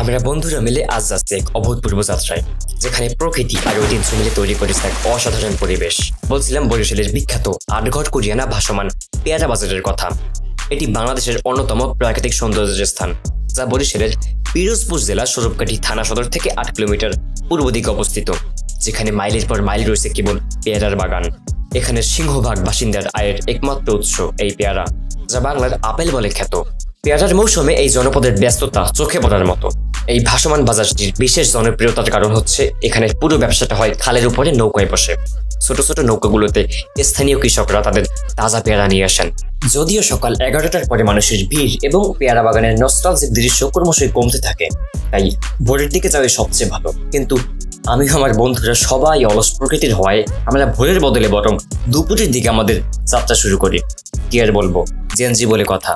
আমরা বন্ধুরা মিলে আজ যাচ্ছি এক অভূতপূর্ব যাত্রায়, যেখানে প্রকৃতি আর ঐতিহ্য মিলে তৈরি করেছে এক অসাধারণ পরিবেশ। বলছিলাম বরিশালের বিখ্যাত আটঘর কুরিয়ানা ভাসমান পেয়ারা বাজারের কথা। এটি বাংলাদেশের অন্যতম প্রাকৃতিক সৌন্দর্যের স্থান, যা বরিশালের পিরোজপুর জেলার স্বরূপকাঠি থানা সদর থেকে 8 কিলোমিটার পূর্ব দিকে অবস্থিত, যেখানে মাইলের পর মাইল রয়েছে কেবল পেয়ারার বাগান। এখানে সিংহভাগ বাসিন্দার আয়ের একমাত্র উৎস এই পেয়ারা, যা বাংলার আপেল বলে খ্যাত। পেয়ারার মৌসুমে এই জনপদের ব্যস্ততা চোখে পড়ার মতো। এই ভাসমান বাজারটির বিশেষ জনপ্রিয়তার কারণ হচ্ছে এখানে পুরো ব্যবসাটা হয় খালের উপরে নৌকায় বসে। ছোট ছোট নৌকাগুলোতে স্থানীয় কৃষকরা তাদের তাজা পেয়ারা নিয়ে আসেন। যদিও সকাল 11টার পরে মানুষের ভিড় এবং পেয়ারা বাগানের নস্টালজিক দৃশ্য ক্রমশই কমতে থাকে, তাই ভোরের দিকে যাওয়া সবচেয়ে ভালো। কিন্তু আমি আমার বন্ধুরা সবাই অলস প্রকৃতির হওয়ায় আমরা ভোরের বদলে বরং দুপুরের দিকে আমাদের যাত্রা শুরু করি। কি আর বলবো, জেনজি বলে কথা।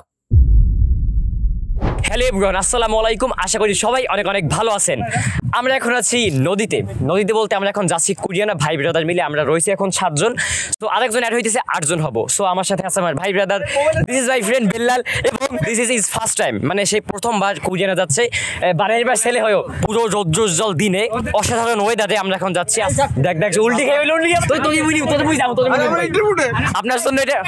হ্যালো এভরিওয়ান, আসসালামু আলাইকুম। আশা করি সবাই অনেক অনেক ভালো আছেন। আমরা এখন আছি নদীতে বলতে আমরা এখন যাচ্ছি কুরিয়ানা ভাই ব্রাদার মিলে। আমরা রয়েছি এখন 7 জন, তো আরেকজন অ্যাড হইতেছে 8 জন হবো। সো আমার সাথে আছে আমার ভাই brother, this is my friend Bellal, এবং দিস ইজ ফার্স্ট টাইম, মানে সেই প্রথমবার কুরিয়ানা যাচ্ছে। বানাইবার ছেলে হয়েও পুরো রৌদ্রোজ্জ্বল দিনে অসাধারণ ওয়েদারে আমরা এখন যাচ্ছি। দেখ উল্টি খেয়ে আপনার জন্য এটা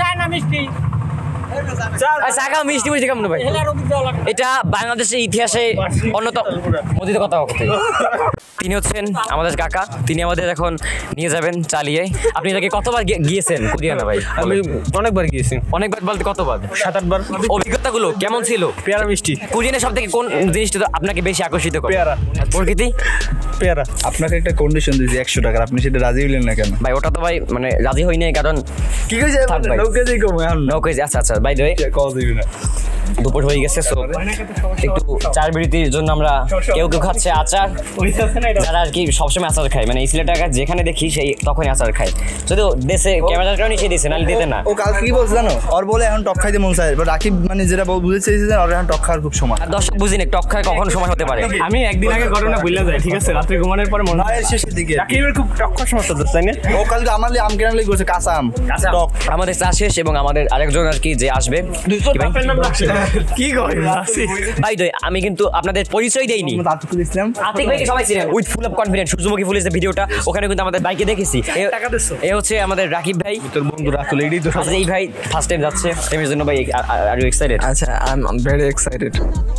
এটা বাংলাদেশের ইতিহাসে অন্যতম মধ্যে কথা। তিনি হচ্ছেন আমাদের কাকা, তিনি আমাদের এখন নিয়ে যাবেন চালিয়ে। আপনি তাকে কতবার গিয়েছেন কুরিয়ানা ভাই? আমি অনেকবার গিয়েছি। অনেকবার বলতে কতবার? 7-8 বার। অভিজ্ঞতাগুলো কেমন ছিল? পেয়ারা মিষ্টি। কুরিয়ানা সব থেকে কোন জিনিসটা আপনাকে বেশি আকর্ষিত করে? পেয়ারা। প্রকৃতি? পেয়ারা। আপনাকে একটা কন্ডিশন দিয়েছি 100 টাকার, আপনি সেটা রাজি হইলেন না কেন? ভাই ওটা তো ভাই মানে রাজি হই নাই, কারণ কি কইছে নৌকাতেই কম এখন। নৌকাতে আচ্ছা ভাই দই কল দিবি না। দুপুর হয়ে গেছে, সো একটু চার বিরতির জন্য আমরা কেউ খাচ্ছে আচার, যারা আর কি সবসময় আচার খায়, মানে ইসলে টাকা যেখানে দেখি সেই তখনই আচার খায়। যদিও দেশে ক্যামেরার কারণে সে দিছে, নাহলে দিতে না। ও কালকে কি বলছে জানো? ওর বলে এখন টক খাইতে মন চায়, রাকিব মানে যেটা বুঝতে চেয়েছিলেন ওর এখন টক খাওয়ার খুব সময়। আর দর্শক বুঝিনি টক খায় কখন সময় হতে পারে। আমি একদিন আগে ঘটনা ভুলে যাই, ঠিক আছে, রাত্রে ঘুমানোর পর মনে হয় শেষের দিকে রাকিবের খুব টক খাওয়ার সমস্যা তো, তাই না? ও কালকে আমার আম কেনার লেগে গেছে, কাঁচা আম টক। আমাদের চা শেষ এবং আমাদের আরেকজন আর কি যে আসবে। কি কয় ভাই দই আমি কিন্তু আপনাদের পরিচয় দেইনি। ইসলাম আতিক ভাই সবাই ছিলেন উইথ ফুল অফ কনফিডেন্স। সূর্যমুখী ফুলের যে ভিডিওটা ওখানে কিন্তু আমাদের বাইকে দেখেছি। এ হচ্ছে আমাদের রাকিব ভাই, তোর বন্ধু রাতুল। এইটাই তো এই ভাই ফার্স্ট টাইম যাচ্ছে প্রেমের জন্য। ভাই আর ইউ এক্সাইটেড? আচ্ছা, আই এম ভেরি এক্সাইটেড।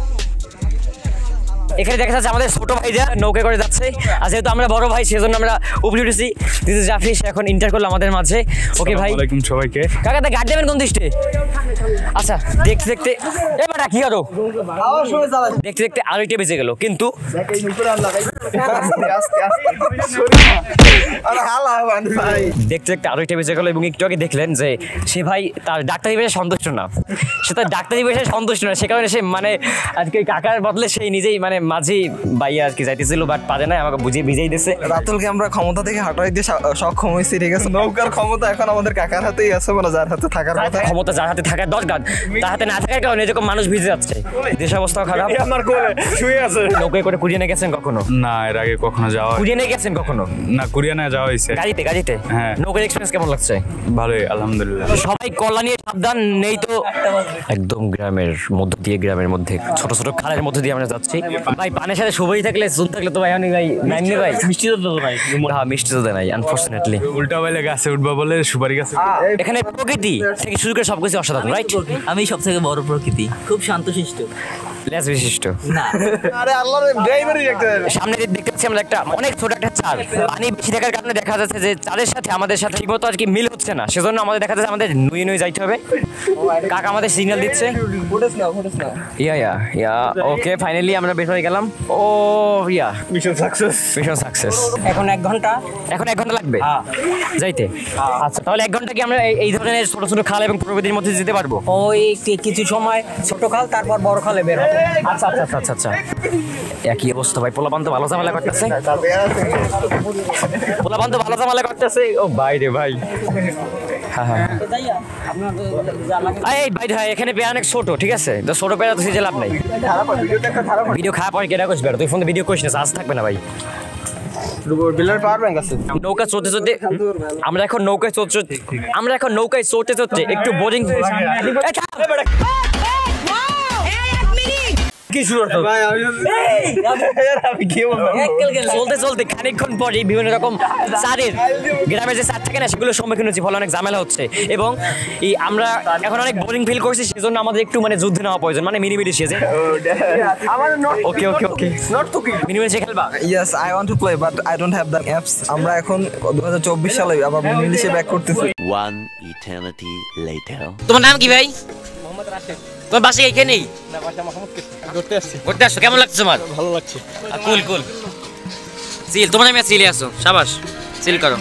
এখানে দেখা যাচ্ছে আমাদের ছোট ভাই যা নৌকা করে যাচ্ছে, আর যেহেতু আমরা বড় ভাই সেজন্য আমরা উপরে উঠেছি। দিস ইজ জাফি, সে এখন ইন্টার করলো আমাদের মাঝে। ওকে ভাই, ওয়ালাইকুম সবাইকে। কাকা তা গাড়ি দেবেন কোন দৃষ্টে? আচ্ছা দেখতে দেখতে এবারে কি করো, দেখতে দেখতে আড়াইটা বেজে গেল, কিন্তু দেখতে দেখতে আড়াইটা বেজে গেল। এবং একটু আগে দেখলেন যে সে ভাই তার ডাক্তারি পেশায় সন্তুষ্ট না, সে তার ডাক্তারি পেশায় সন্তুষ্ট না, সে কারণে সে মানে আজকে কাকার বদলে সেই নিজেই মানে মাঝি বাইয়া আর কি যাইতেছিল, বাট পারে না, আমাকে বুঝিয়ে ভিজেই দিচ্ছে। রাতুলকে আমরা ক্ষমতা থেকে হটাই দিয়ে সক্ষম হয়েছি, ঠিক আছে? নৌকার ক্ষমতা এখন আমাদের কাকার হাতেই আছে, মানে যার হাতে থাকার কথা। ক্ষমতা যার হাতে থাকার দরকার তার হাতে না থাকার কারণে এরকম মানুষ ভিজে যাচ্ছে, দেশ অবস্থাও খারাপ। আমার কোলে শুয়ে আছে। নৌকায় করে কুরিয়ানে গেছেন কখনো? না, এর আগে কখনো যাওয়া। কুরিয়ানে গেছেন কখনো? না, কুরিয়ানা যাওয়া হয়েছে গাড়িতে। হ্যাঁ। নৌকার এক্সপেরিয়েন্স কেমন লাগছে? ভালোই, আলহামদুলিল্লাহ। সবাই কলা নিয়ে সাবধান, নেই তো একদম গ্রামের মধ্য দিয়ে, গ্রামের মধ্যে ছোট ছোট খালের মধ্যে দিয়ে আমরা যাচ্ছি। ভাই পানের সাথে সবই থাকলে চুন থাকলে তো ভাই অনেক ভাই নাইনি ভাই মিষ্টি তো ভাই। হ্যাঁ, মিষ্টি তো নাই আনফরচুনেটলি। উল্টা বলে গাছে উঠবা বলে সুপারি গাছে। এখানে প্রকৃতি থেকে শুরু করে সবকিছু অসাধারণ, রাইট? আমি সব থেকে বড় প্রকৃতি, খুব শান্তশিষ্ট, লেস বিশিষ্ট না। আরে আল্লাহর ড্রাইভারই একটা সামনে দেখতে পাচ্ছি আমরা একটা অনেক ছোট একটা চাল। পানি বেশি থাকার কারণে দেখা যাচ্ছে যে চালের সাথে আমাদের সাথে ঠিকমতো আর কি মিল হচ্ছে না, সেজন্য আমাদের দেখা যাচ্ছে আমাদের নুয়ে যাইতে হবে। কাকা আমাদের সিগন্যাল দিচ্ছে। ইয়া ওকে, ফাইনালি আমরা বের হয়ে গেলাম। Oh yeah, mission success. এখন 1 ঘন্টা লাগবে যাইতে। আচ্ছা, তাহলে 1 ঘন্টা কি আমরা এই ধরনের ছোট ছোট খাল এবং প্রকৃতির মধ্যে যেতে পারবো? ওই কিছু সময় ছোট খাল, তারপর বড় খালে বের হবে। আচ্ছা একই অবস্থা ভাই। পোলাপান তো ভালো ঝামেলা করতেছে। ও ভাই রে ভাই, হ্যাঁ এই ভাই ভাই এখানে পেয়ারা অনেক ছোট, ঠিক আছে? তো ছোট পেয়ারা তো সিজে লাভ নাই। ভিডিও খারাপ হয় কেটা কইস, তুই ফোন ভিডিও করিস না, আজ থাকবে না ভাই। নৌকা চলতে আমরা এখন নৌকায় চড়তে একটু বোরিং। কি শুরু হতো আমি কি বলবো চলতে চলতে খানিকক্ষণ পরে বিভিন্ন রকম চারের গ্রামের যে চার থাকে না সেগুলোর সম্মুখীন হচ্ছে, ফলে অনেক ঝামেলা হচ্ছে এবং আমরা এখন অনেক বোরিং ফিল করছি, সেজন্য আমাদের একটু মানে যুদ্ধ নেওয়া প্রয়োজন, মানে মিনিমিলিশিয়া যে ওকে ওকে ওকে মিনিমিলিশিয়া খেলবা? Yes, I want to play, but I don't have the apps. আমরা এখন 2024 সালে আবার মিনিমিলিশিয়া ব্যাক করতেছি। One eternity later. তোমার নাম কি ভাই? মোহাম্মদ রাশেদ। তোমার বাসা এখানেই? না, বাসা মোহাম্মদপুর। ঘুরতে আসছো, কেমন লাগছে তোমার? ভালো লাগছে। কুল কুল চিল, তোমার নামে চিলে আসো, শাবাশ চিল করো।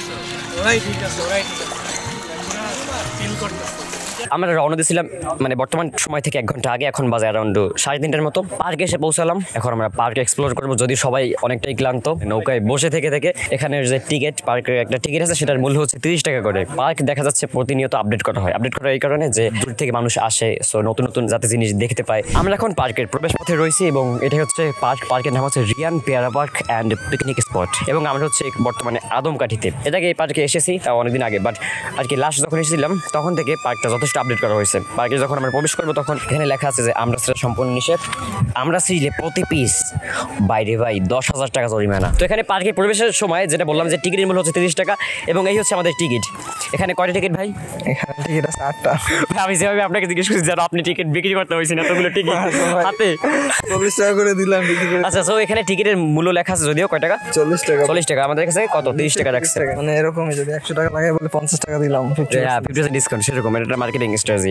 আমরা রওনা দিয়েছিলাম মানে বর্তমান সময় থেকে 1 ঘন্টা আগে, এখন বাজে অ্যারাউন্ড 3:30টার মতো। পার্কে এসে পৌঁছালাম, এখন আমরা পার্কে এক্সপ্লোর করবো, যদি সবাই অনেকটাই ক্লান্ত নৌকায় বসে থেকে থেকে। এখানের যে টিকিট, পার্কের একটা টিকিট আছে, সেটার মূল্য হচ্ছে 30 টাকা করে। পার্ক দেখা যাচ্ছে প্রতিনিয়ত আপডেট করা হয়, আপডেট করা এই কারণে যে দূর থেকে মানুষ আসে, সো নতুন নতুন যাতে জিনিস দেখতে পায়। আমরা এখন পার্কের প্রবেশ পথে রয়েছি এবং এটা হচ্ছে পার্কের নাম হচ্ছে রিয়ান পেয়ারা পার্ক অ্যান্ড পিকনিক স্পট, এবং আমরা হচ্ছে বর্তমানে আদমকাঠিতে। এটাকে এই পার্কে এসেছি অনেকদিন আগে, বাট আর কি লাস্ট যখন এসেছিলাম তখন থেকে পার্কটা যথেষ্ট আপডেট করা হয়েছে। পার্কে যখন আমরা প্রবেশ করবো তখন এখানে লেখা আছে যে আমরা সম্পূর্ণ নিষেধ, আমরা ছিলে প্রতি পিস বাইরে ভাই 10,000 টাকা জরিমানা। তো এখানে পার্কে প্রবেশের সময় যেটা বললাম যে টিকিটের মূল্য হচ্ছে 30 টাকা, এবং এই হচ্ছে আমাদের টিকিট। এখানে কয়টা টিকিট ভাই? এখানে টিকিট আছে 8টা। আমি যেভাবে আপনাকে জিজ্ঞেস করছি যেন আপনি টিকিট বিক্রি করতে হয়েছেন এতগুলো টিকিট হাতে 40 টাকা করে দিলাম বিক্রি করে। আচ্ছা, তো এখানে টিকিটের মূল্য লেখা আছে যদিও কয় টাকা? 40 টাকা। 40 টাকা। আমাদের কাছে কত? 30 টাকা রাখছে। মানে এরকমই, যদি 100 টাকা লাগে বলে 50 টাকা দিলাম। 50% ডিসকাউন্ট, সেরকম এটা মার্কেটিং স্ট্র্যাটেজি।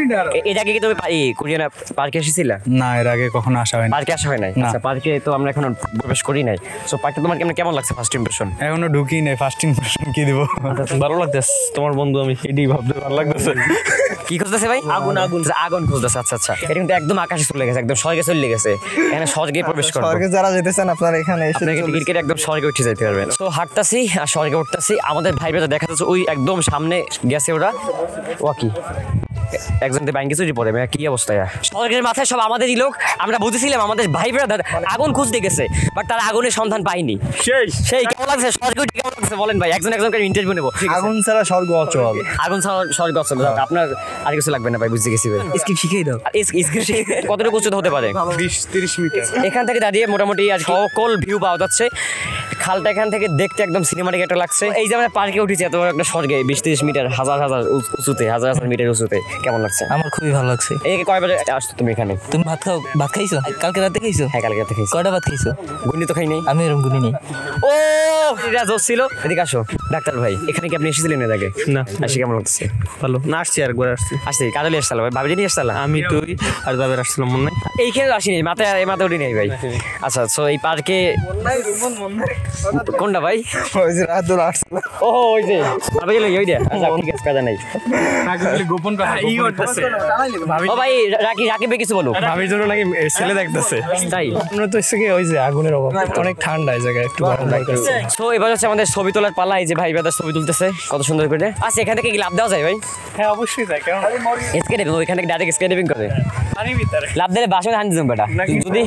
এটা কি তুমি কোরিয়ান পার্কে এসেছিলা? না, এর আগে কখনো আসা হয়নি। পার্কে আসা হয় নাই? আচ্ছা, পার্কে তো আমরা এখনো প্রবেশ করি নাই। সো পার্কটা তোমার কেমন লাগছে ফার্স্ট ইমপ্রেশন? এখনো ঢুকি নাই, ফার্স্ট ইমপ্রেশন কি দিব? ভালো লাগতেছে, তোমার বন্ধু আমি এটাই ভাবতে ভালো লাগতেছে। কি খুঁজতেছে ভাই? আগুন আগুন আগুন খুঁজতেছে। আচ্ছা আচ্ছা, এটা কিন্তু একদম আকাশে চলে গেছে, একদম স্বর্গে চলে গেছে। এখানে স্বর্গে প্রবেশ করব। স্বর্গে যারা যেতেছেন আপনারা এখানে এসে টিকিট কেটে একদম স্বর্গে উঠে যেতে পারবেন। তো হাঁটতাছি আর স্বর্গে উঠতাছি, আমাদের ভাই ব্রাদার দেখা যাচ্ছে ওই একদম সামনে গেছে ওরা। ও কি একজন ব্যাংকে চুরি পড়ে, কি অবস্থা? স্বর্গের মাথায় সব আমাদেরই লোক। আমরা বুঝেছিলাম আমাদের ভাই ব্রাদার আগুন খুঁজতে গেছে, বাট তারা আগুনের সন্ধান পায়নি। সেই কেমন লাগছে স্বর্গে উঠে? কেমন লাগছে বলেন ভাই? একজন একজনকে ইন্টারভিউ নেবো। আগুন ছাড়া স্বর্গ অচল। আগুন ছাড়া স্বর্গ অচল। আপনার আর কিছু লাগবে না ভাই, বুঝতে গেছি ভাই। স্কিপ শিখিয়ে দাও। কতটুকু উচ্চতা হতে পারে? 20-30 মিটার। এখান থেকে দাঁড়িয়ে মোটামুটি আর সকল ভিউ পাওয়া যাচ্ছে। খালটা এখান থেকে দেখতে একদম সিনেমাটিক একটা লাগছে। এই যে আমরা পার্কে উঠেছি এত বড় একটা স্বর্গে, 20-30 মিটার, হাজার হাজার উঁচুতে, হাজার হাজার মিটার উঁচুতে। কেমন লাগছে? আমার খুবই ভালো লাগছে। এই কয় বাজে আসছো তুমি এখানে? তুমি ভাত খাইছো? কালকে রাতে খাইছো? হ্যাঁ, কালকে রাতে খাইছি। কয়টা ভাত খাইছো? গুনি তো খাই নাই। আমি এরকম গুনি নেই। ও এটা জোস ছিল। এদিকে আসো। ডাক্তার ভাই, এখানে কি আপনি এসেছিলেন এর আগে? না। আসি কেমন লাগছে? ভালো না, আসছি আর একবার আসছি। আসছি কাজলে এসেছিলাম ভাই, ভাবি নিয়ে এসেছিলাম। আমি তুই আর যাবে আসছিলাম মনে নাই। এইখানে আসিনি, মাথায় উঠি নেই ভাই। আচ্ছা, সো এই পার্কে কোনটা ভাই? ওই যে রাত ধরে আসছিল। ও ওই যে ভাবি গেল ওই দে। আচ্ছা ঠিক আছে, কাজা নাই। গোপন কথা ই করতেছে। ও ভাই রাকিবে কিছু বলো। ভাবির জন্য নাকি ছেলে দেখতেছে। তাই আমরা তো এসে ওই যে আগুনের অভাব, অনেক ঠান্ডা এই জায়গায়, একটু গরম লাগতেছে। সো এবার হচ্ছে আমাদের ছবি তোলার পালা। এই যে ভাই ব্রাদার ছবি তুলতেছে কত সুন্দর করে। আচ্ছা, এখান থেকে কি লাভ দেওয়া যায় ভাই? হ্যাঁ অবশ্যই যায়, কারণ স্কাইডাইভিং, ওইখান থেকে ডাইরেক্ট স্কাইডাইভিং করে পানির ভিতরে লাভ দিলে বাসে হান্ডি জম বেটা যদি।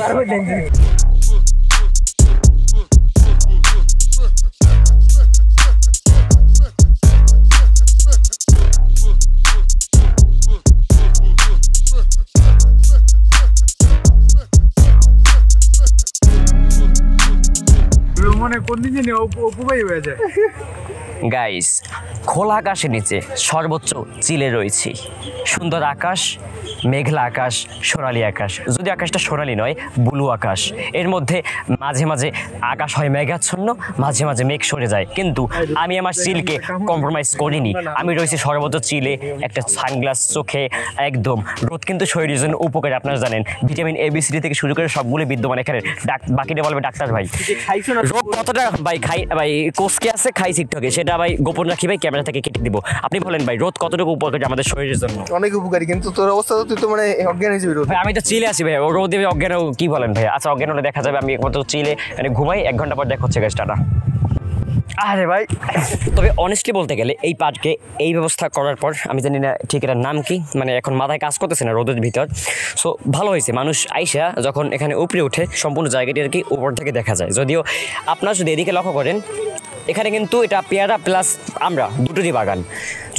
মানে কোন দিন জানি উপকারী হয়ে যায়। গাইস, খোলা আকাশের নিচে সর্বোচ্চ চিলে রয়েছি। সুন্দর আকাশ, মেঘলা আকাশ, সোনালি আকাশ। যদি আকাশটা সোনালি নয়, ব্লু আকাশ। এর মধ্যে মাঝে মাঝে আকাশ হয় মেঘাচ্ছন্ন, মাঝে মাঝে মেঘ সরে যায়। কিন্তু আমি আমার চিলকে কম্প্রোমাইজ করিনি। আমি রয়েছি সর্বোচ্চ চিলে, একটা সানগ্লাস চোখে, একদম। রোদ কিন্তু শরীরের জন্য উপকারী, আপনারা জানেন। ভিটামিন ABC থেকে শুরু করে সবগুলো বিদ্যমান এখানে। বাকিটা বলবে ডাক্তার ভাই। রোগ কতটা ভাই ভাই কোসকে আছে খাই টিকটকে, সেটা ভাই গোপন রাখি ভাই, ক্যামেরা থেকে কেটে দিব। আপনি বলেন ভাই, রোদ কতটুকু উপকারী আমাদের শরীরের জন্য? অনেক উপকারী, কিন্তু তোর অবস্থা তো তুই তো মানে অজ্ঞান হয়ে যাবি। ভাই আমি তো চিলে আসি ভাই, রোদে অজ্ঞান কি বলেন ভাই? আচ্ছা, অজ্ঞান হলে দেখা যাবে। আমি একমাত্র চিলে মানে ঘুমাই, 1 ঘন্টা পর দেখা হচ্ছে গাইস, টাটা। আরে ভাই, তবে অনেস্টলি বলতে গেলে এই পার্কে এই ব্যবস্থা করার পর আমি জানি না ঠিক এটার নাম কি, মানে এখন মাথায় কাজ করতেছে না রোদের ভিতর। সো ভালো হয়েছে, মানুষ আইসা যখন এখানে উপরে উঠে সম্পূর্ণ জায়গাটি আর কি উপর থেকে দেখা যায়। যদিও আপনারা যদি এদিকে লক্ষ্য করেন, এখানে কিন্তু এটা পেয়ারা প্লাস আমরা দুটোরই বাগান।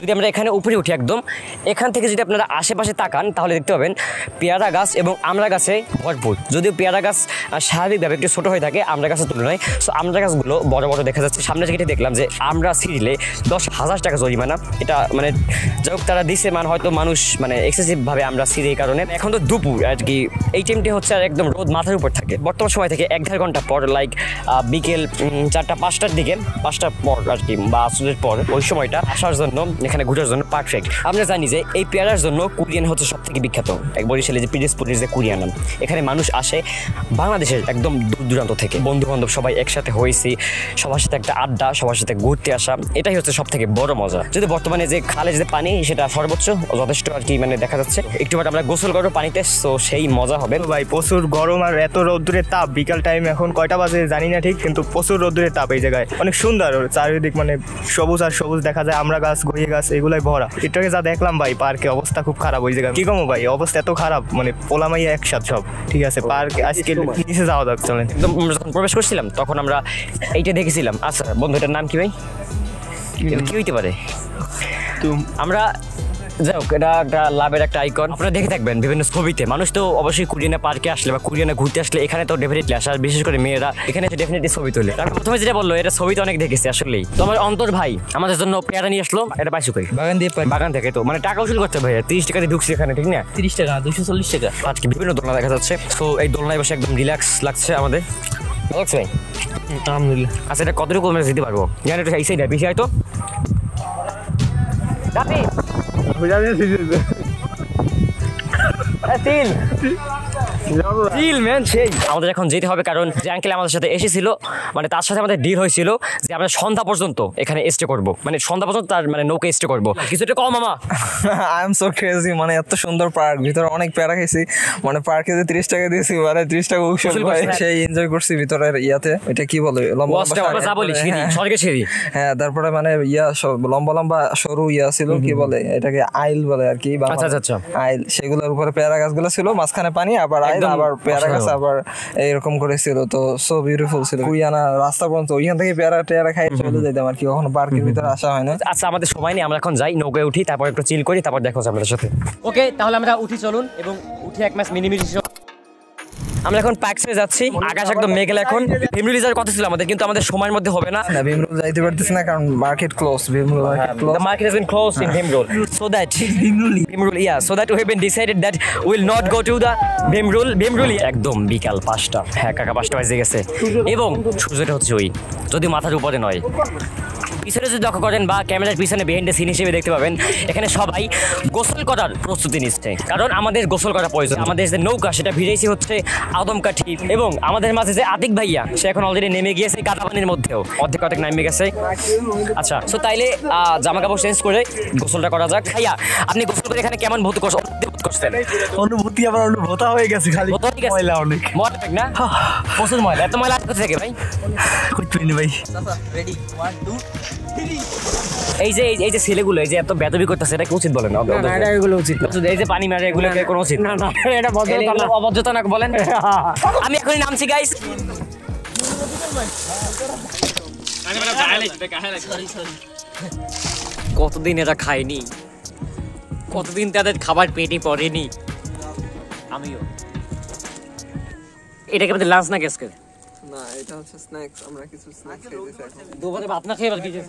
যদি আমরা এখানে উপরে উঠি একদম, এখান থেকে যদি আপনারা আশেপাশে তাকান তাহলে দেখতে পাবেন পেয়ারা গাছ এবং আমড়া গাছে ভরপুর। যদিও পেয়ারা গাছ স্বাভাবিকভাবে একটু ছোটো হয়ে থাকে আমড়া গাছের তুলনায়, সো আমড়া গাছগুলো বড় বড় দেখা যাচ্ছে। সামনে থেকে দেখলাম যে আমরা ছিঁড়লে 10,000 টাকা জরিমানা, এটা মানে যাই হোক তারা দিছে, মানে হয়তো মানুষ মানে এক্সেসিভভাবে আমরা ছিঁড়ে এই কারণে। এখন তো দুপুর আর কি, এই টাইমটি হচ্ছে আর একদম রোদ মাথার উপর থাকে। বর্তমান সময় থেকে 1-1.5 ঘন্টা পর লাইক বিকেল 4টা-5টার দিকে, 5টার পর আর কি বা আসরের পর, ওই সময়টা আসার জন্য এখানে ঘুরার জন্য পারফেক্ট। আমরা জানি যে এই পেয়ারার জন্য কুরিয়ান হচ্ছে সব থেকে বিখ্যাত। এক বরিশালে যে পিরোজপুরের যে কুরিয়ান, এখানে মানুষ আসে বাংলাদেশের একদম দূর দূরান্ত থেকে, বন্ধু বান্ধব সবাই একসাথে হয়েছি, সবার সাথে একটা আড্ডা, সবার সাথে ঘুরতে আসা, এটাই হচ্ছে সব থেকে বড় মজা। যদি বর্তমানে যে খালে যে পানি সেটা সর্বোচ্চ যথেষ্ট আর কি মানে দেখা যাচ্ছে। একটু আমরা গোসল করবো পানিতে, তো সেই মজা হবে। ভাই প্রচুর গরম আর এত রোদ্দুরের তাপ, বিকাল টাইম এখন কয়টা বাজে জানি না ঠিক, কিন্তু প্রচুর রোদ্দুরের তাপ এই জায়গায়। অনেক সুন্দর চারিদিক, মানে সবুজ আর সবুজ দেখা যায়, আমরা গাছ গড়িয়ে গাছ এগুলাই ভরা। এটাকে যা দেখলাম ভাই পার্কে অবস্থা খুব খারাপ ওই জায়গায়, কি কমো ভাই অবস্থা এত খারাপ, মানে পোলামাইয়া একসাথে সব। ঠিক আছে পার্কে আজকে নিচে যাওয়া যাক, চলেন। একদম আমরা যখন প্রবেশ করছিলাম তখন আমরা এইটা দেখেছিলাম। আচ্ছা বন্ধু, এটার নাম কি ভাই? কি হইতে পারে? আমরা যাই হোক, এটা একটা লাভের একটা আইকন, আপনারা দেখে থাকবেন বিভিন্ন ছবিতে। মানুষ তো অবশ্যই কুরিয়ানা পার্কে আসলে বা কুরিয়ানা ঘুরতে আসলে এখানে তো ডেফিনেটলি আসে, আর বিশেষ করে মেয়েরা এখানে এসে ডেফিনেটলি ছবি তোলে। আমি প্রথমে যেটা বললো, এটা ছবিতে অনেক দেখেছি আসলেই। তো আমার অন্তর ভাই আমাদের জন্য পেয়ারা নিয়ে আসলো, এটা পাইছো কই? বাগান থেকে। তো মানে টাকা উসুল করতে ভাই, 30 টাকা দিয়ে ঢুকছি এখানে, ঠিক না? 30 টাকা, 240 টাকা। আজকে বিভিন্ন দোলনা দেখা যাচ্ছে, তো এই দোলনায় বসে একদম রিল্যাক্স লাগছে আমাদের। লাগছে ভাই? আলহামদুলিল্লাহ। আচ্ছা, এটা কতটুকু আমরা দিতে পারবো? জানি একটু এই সাইডে বেশি হয়তো আমাদের এখন যেতে হবে, কারণ যে আঙ্কেল আমাদের সাথে এসেছিল মানে তার সাথে আমাদের ডিল হয়েছিল যে আমরা সন্ধ্যা পর্যন্ত এখানে স্টে করব, মানে সন্ধ্যা পর্যন্ত তার মানে নৌকা স্টে করবো। কিছুটা কম মামা। আই এম সো ক্রেজি, মানে এত সুন্দর পার্ক, ভিতরে অনেক প্যারা খাইছি, মানে পার্কে যে 30 টাকা দিয়েছি, মানে 30 টাকা সেই এনজয় করছি ভিতরের ইয়াতে। এটা কি বলে হ্যাঁ, তারপরে মানে ইয়া লম্বা লম্বা সরু ইয়া ছিল, কি বলে এটাকে আইল বলে আর কি, আইল, সেগুলোর উপরে পেয়ারা গাছগুলো ছিল, মাঝখানে পানি, আবার আইল, আবার পেয়ারা গাছ, আবার এইরকম করেছিল। তো সো বিউটিফুল ছিল। কুরিয়ানা রাস্তা পর্যন্ত ওইখান থেকে পেয়ারা খাই চলে যেতাম আর কি, কখনো পার্কের ভিতরে আসা হয় না। আচ্ছা আমাদের সময় নেই, আমরা এখন যাই, নৌকায় উঠি, তারপর একটু চিল করি, তারপর দেখো আপনাদের সাথে। ওকে, তাহলে আমরা উঠি, চলুন, এবং উঠি এক ম্যাচ মিনিমিনি। আমরা এখন পার্কসে যাচ্ছি, আকাশ একদম মেঘলা। এখন ভীমরুল যাওয়ার কথা ছিল আমাদের, কিন্তু আমাদের সময়ের মধ্যে হবে না। ভীমরুল যাইতে পারতেছি না কারণ মার্কেট ক্লোজ। ভীমরুল the market has been closed in Bhimrul, so that so that we have been decided that we will not go to the Bhimrul। একদম বিকাল 5টা, হ্যাঁ কাকা 5টা বাজে গেছে, এবং সূর্যটা হচ্ছে ওই, যদি মাথার উপরে নয়। পিছনে যদি লক্ষ্য করেন বা ক্যামেরার পিছনে বিহাইন্ড দ্য সিন হিসেবে দেখতে পাবেন, এখানে সবাই গোসল করার প্রস্তুতি নিচ্ছে, কারণ আমাদের গোসল করা প্রয়োজন। আমাদের যে নৌকা সেটা ভিড়েছি হচ্ছে আদমকাঠি, এবং আমাদের মাঝে যে আতিক ভাইয়া, সে এখন অলরেডি নেমে গিয়েছে কাদা পানির মধ্যেও, অর্ধেক নেমে গেছে। আচ্ছা, তো তাইলে জামা কাপড় চেঞ্জ করে গোসলটা করা যাক। ভাইয়া, আপনি গোসল করে এখানে কেমন বোধ করছেন? অনুভূতি আবার অনুভূতা হয়ে গেছে, খালি ময়লা, অনেক ময়লা না? প্রচুর ময়লা। এত ময়লা কোথা থেকে ভাই? ভাই এই যে ছেলেগুলো এই যে এত বেদবি করতেছে, এটা কি উচিত বলেন? এগুলো উচিত না। এই যে পানি মারে, এগুলো কোনো উচিত না। এটা অভদ্রতা না বলেন। আমি এখনই নামছি গাইস। কতদিন এরা খায়নি, কতদিন তাদের খাবার পেটে পড়েনি। আমিও। এটাকে আমাদের লাঞ্চ না গ্যাস করে না, এটা হচ্ছে স্ন্যাক্স। আমরা কিছু স্ন্যাক্স খাইতেছি এখন। দুপুরে ভাত না খেয়ে আর কিছু।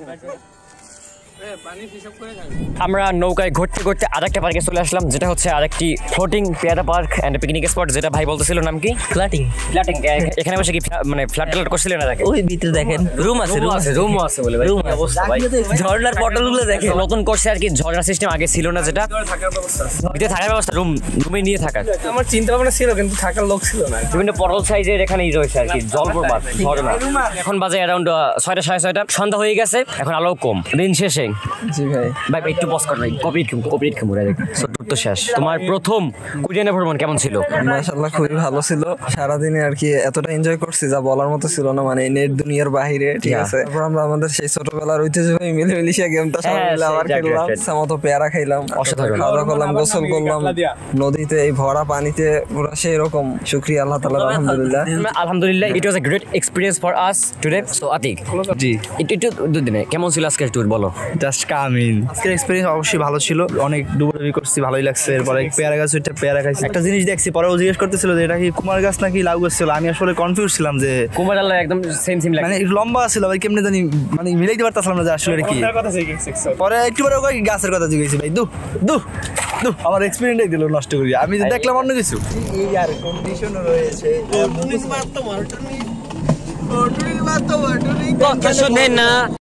আমরা নৌকায় ঘুরতে ঘুরতে আরেকটা পার্কে চলে আসলাম, যেটা হচ্ছে আরেকটি ফ্লোটিং পেয়ারা পার্ক এন্ড পিকনিক স্পট, যেটা ভাই বলতেছিল নাম কি? ফ্ল্যাটিং। এখানে বসে কি মানে ফ্ল্যাট ট্যাট করছিলেন না? ওই ভিতরে দেখেন রুম আছে বলে ভাই অবস্থা ভাই, ঝর্ণার পটলগুলো দেখেন, নতুন করছে আর কি, ঝর্ণার সিস্টেম আগে ছিল না, যেটা ভিতরে থাকার ব্যবস্থা, রুমে নিয়ে থাকার। আমার চিন্তা ভাবনা ছিল, কিন্তু থাকার লোক ছিল না। বিভিন্ন পটল সাইজের এখানেই রয়েছে আর কি, জলপ্রপাত, ঝর্ণা। এখন বাজে অ্যারাউন্ড 6টা 6:30, সন্ধ্যা হয়ে গেছে, এখন আলো কম, দিন শেষে। জি ভাই, ভাই একটু পজ কর ভাই, কপিট খেমুরা দেখ। তো শেষ। তোমার প্রথম কুরিয়ানা ভ্রমণ কেমন ছিল? মাশাআল্লাহ খুবই ভালো ছিল। সারাদিনে আর কি এতটা এনজয় করছি যা বলার মতো ছিল না, মানে নেট দুনিয়ার বাহিরে। ঠিক আছে, তারপর আমরা আমাদের সেই ছোটবেলার ঐতিহ্যবাহী মিলেমিশিয়া গেমটা সবাই মিলে আবার খেললাম, সামতো পেয়ারা খাইলাম, অসাধারণ খাওয়া করলাম, গোসল করলাম নদীতে, এই ভরা পানিতে, পুরো সেই রকম। শুকরিয়া আল্লাহ তাআলার, আলহামদুলিল্লাহ। It was a great experience for us today. So Atik, ji একটু দুদিনে কেমন ছিল আজকের ট্যুর বলো? জাস্ট কামিল। আজকের এক্সপেরিয়েন্স অবশ্যই ভালো ছিল, অনেক ডুবুডুবি করছি, ভালোই লাগছে। এরপরে পেয়ারা গাছ, ওইটা পেয়ারা খাইছি। একটা জিনিস দেখছি, পরেও জিজ্ঞেস করতেছিল যে এটা কি কুমার গাছ নাকি লাউ গাছ ছিল। আমি আসলে কনফিউজ ছিলাম যে কুমার আল্লাহ একদম সেম সেম লাগে, মানে লম্বা ছিল ভাই, কেমনে জানি মানে মিলাইতে পারতাছিলাম না যে আসলে এটা কি। পরে একটু পরে ওই গাছের কথা জিজ্ঞেসি, ভাই দু দু দু আমার এক্সপেরিয়েন্সটাই দিল নষ্ট করি। আমি দেখলাম অন্য কিছু। এই আর কন্ডিশনও রয়েছে কথা শুনে না।